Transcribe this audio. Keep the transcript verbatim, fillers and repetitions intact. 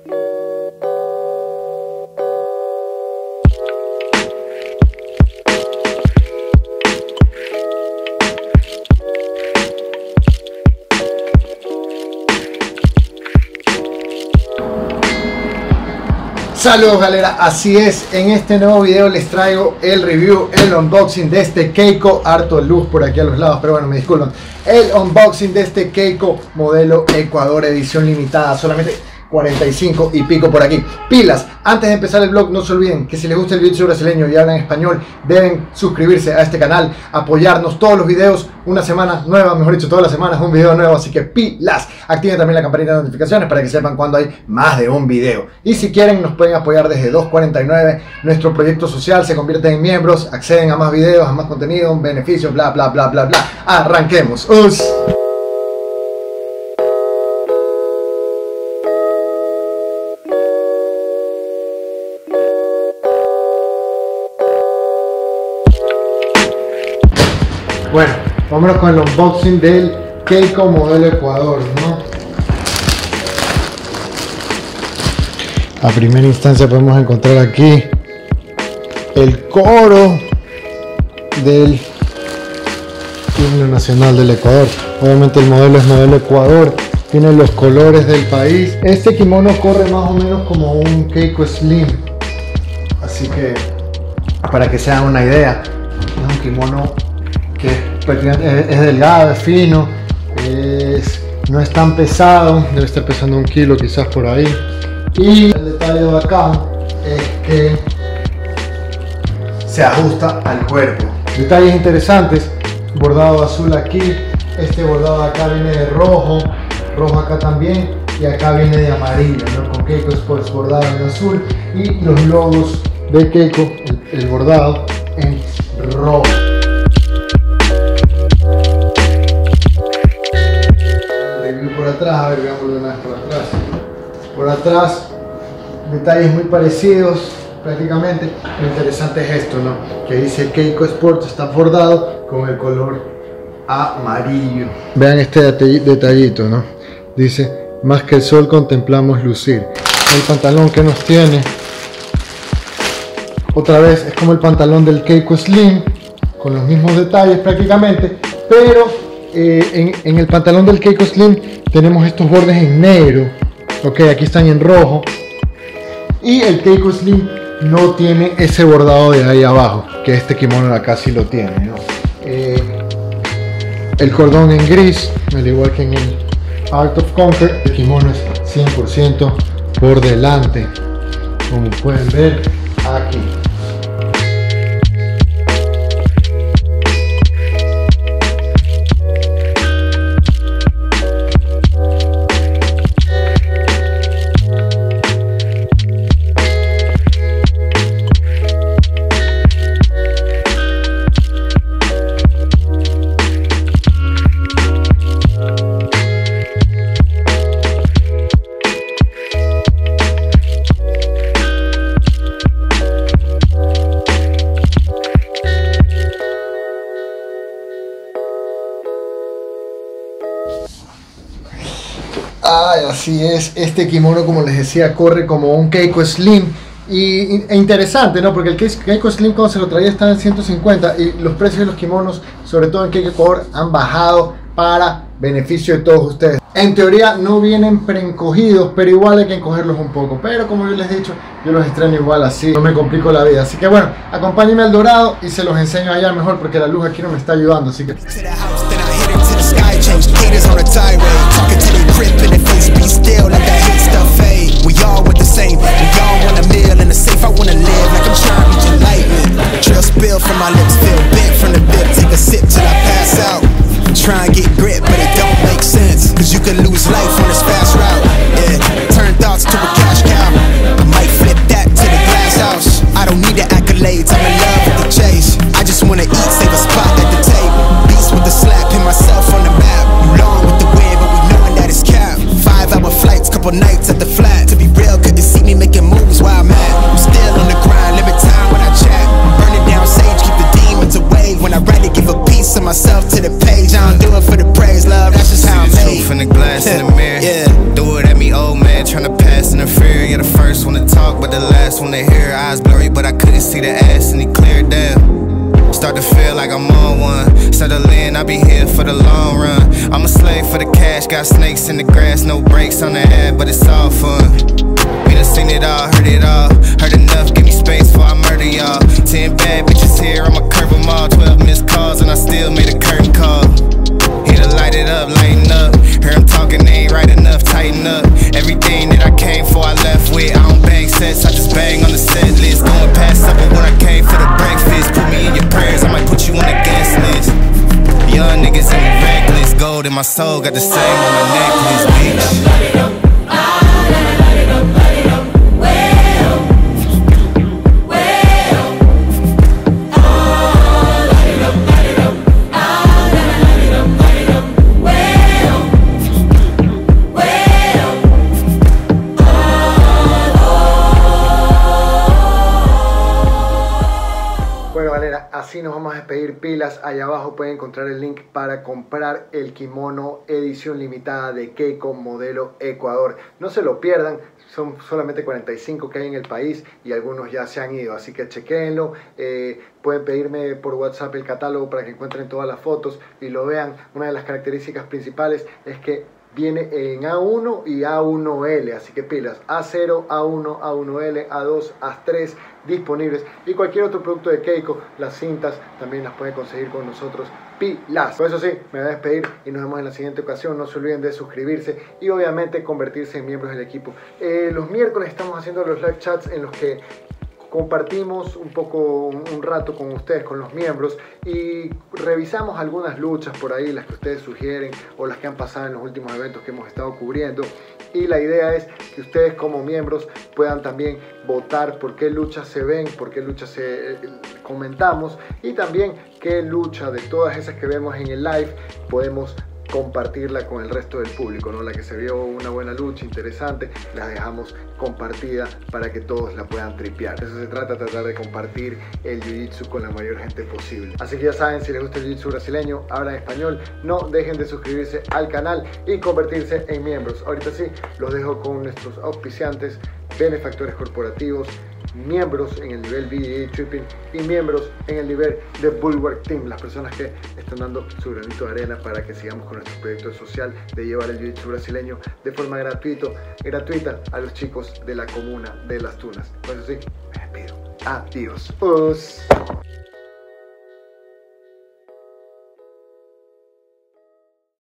Saludos galera, así es, en este nuevo video les traigo el review, el unboxing de este Keiko, harto luz por aquí a los lados, pero bueno, me disculpan, el unboxing de este Keiko modelo Ecuador edición limitada, solamente cuarenta y cinco y pico por aquí. Pilas, antes de empezar el vlog no se olviden que si les gusta el video brasileño y hablan español deben suscribirse a este canal, apoyarnos todos los videos, una semana nueva, mejor dicho todas las semanas un video nuevo, así que pilas, activen también la campanita de notificaciones para que sepan cuando hay más de un video. Y si quieren nos pueden apoyar desde dos cuarenta y nueve, nuestro proyecto social, se convierten en miembros, acceden a más videos, a más contenido, beneficios, bla bla bla bla bla. Arranquemos. Us. Bueno, vámonos con el unboxing del Keiko modelo Ecuador, ¿no? A primera instancia podemos encontrar aquí el coro del himno nacional del Ecuador. Obviamente el modelo es modelo Ecuador, tiene los colores del país. Este kimono corre más o menos como un Keiko Slim, así que para que se hagan una idea, es un kimono que es, es delgado, es fino, es, no es tan pesado, debe estar pesando un kilo quizás por ahí. Y el detalle de acá es que se ajusta al cuerpo. Detalles interesantes, bordado azul aquí, este bordado de acá viene de rojo, rojo acá también, y acá viene de amarillo, ¿no? Con Keiko Sports bordado en azul, y los logos de Keiko, el, el bordado en rojo. Por atrás, a ver, veámoslo una vez por atrás. Por atrás, detalles muy parecidos, prácticamente. Lo interesante es esto, ¿no? Que dice Keiko Sports, está bordado con el color amarillo. Vean este detallito, ¿no? Dice, más que el sol contemplamos lucir. El pantalón que nos tiene, otra vez, es como el pantalón del Keiko Slim, con los mismos detalles prácticamente, pero Eh, en, en el pantalón del Keiko Slim tenemos estos bordes en negro, ok, aquí están en rojo, y el Keiko Slim no tiene ese bordado de ahí abajo, que este kimono acá sí lo tiene, ¿no? Eh, el cordón en gris, al igual que en el Art of Conquer, el kimono es cien por ciento por delante, como pueden ver aquí. Ay, así es, este kimono, como les decía, corre como un Keiko Slim. Y, e interesante, ¿no? Porque el Keiko Slim cuando se lo traía estaba en ciento cincuenta y los precios de los kimonos, sobre todo en Keiko Ecuador, han bajado para beneficio de todos ustedes. En teoría no vienen preencogidos, pero igual hay que encogerlos un poco. Pero como yo les he dicho, yo los estreno igual así, no me complico la vida. Así que bueno, acompáñenme al Dorado y se los enseño allá mejor porque la luz aquí no me está ayudando. Así que... Try and get grip, but it don't make sense, cause you can lose life on this fast route. Yeah, turn thoughts to a cash cow. I might flip that to the glass house. I don't need the accolades, I'm in love with the chase. I just wanna eat, save a spot at the table. Beast with the slap, pin myself on the map. You long with the wind, but we knowin' that it's cap. Five hour flights, couple nights at the flight. but the last one to hear. Eyes blurry, but I couldn't see the ass, and he cleared down. Start to feel like I'm on one. Settle in, I'll be here for the long run. I'm a slave for the cash, got snakes in the grass, no brakes on the ad, but it's all fun. We done seen it all, heard it all. Heard enough, give me space before I murder y'all. Ten bad bitches here, I'ma curve them all. Twelve missed calls and I still made a curtain call. Here to light it up, lighten up. Hear him talking, they ain't right enough, tighten up. Everything that I came for, I left with. I don't bang sets, I just bang on the set list. Going past supper when I came for the breakfast. Put me in your prayers, I might put you on the guest list. Young niggas and me reckless. Gold in my soul, got the same on my necklace, bitch. Así nos vamos a despedir, pilas. Allá abajo pueden encontrar el link para comprar el kimono edición limitada de Keiko modelo Ecuador. No se lo pierdan, son solamente cuarenta y cinco que hay en el país y algunos ya se han ido, así que chequéenlo. Eh, pueden pedirme por WhatsApp el catálogo para que encuentren todas las fotos y lo vean. Una de las características principales es que viene en A uno y A uno L, así que pilas. A cero, A uno, A uno L, A dos, A tres disponibles, y cualquier otro producto de Keiko, las cintas también las pueden conseguir con nosotros, pilas. Por eso sí, me voy a despedir y nos vemos en la siguiente ocasión. No se olviden de suscribirse y obviamente convertirse en miembros del equipo. Eh, los miércoles estamos haciendo los live chats en los que compartimos un poco, un rato con ustedes, con los miembros, y revisamos algunas luchas por ahí, las que ustedes sugieren o las que han pasado en los últimos eventos que hemos estado cubriendo. Y la idea es que ustedes como miembros puedan también votar por qué luchas se ven, por qué luchas se eh, comentamos, y también qué lucha de todas esas que vemos en el live podemos compartirla con el resto del público, ¿no? La que se vio una buena lucha, interesante, la dejamos compartida para que todos la puedan tripear. Eso se trata, tratar de compartir el jiu-jitsu con la mayor gente posible. Así que ya saben, si les gusta el jiu-jitsu brasileño, hablan español, no dejen de suscribirse al canal y convertirse en miembros. Ahorita sí, los dejo con nuestros auspiciantes, benefactores corporativos, miembros en el nivel B J J Tripping y miembros en el nivel de Bulwark Team, las personas que están dando su granito de arena para que sigamos con nuestro proyecto social de llevar el jiu-jitsu brasileño de forma gratuito, gratuita a los chicos de la comuna de Las Tunas. Por eso sí, me despido. Adiós. Us.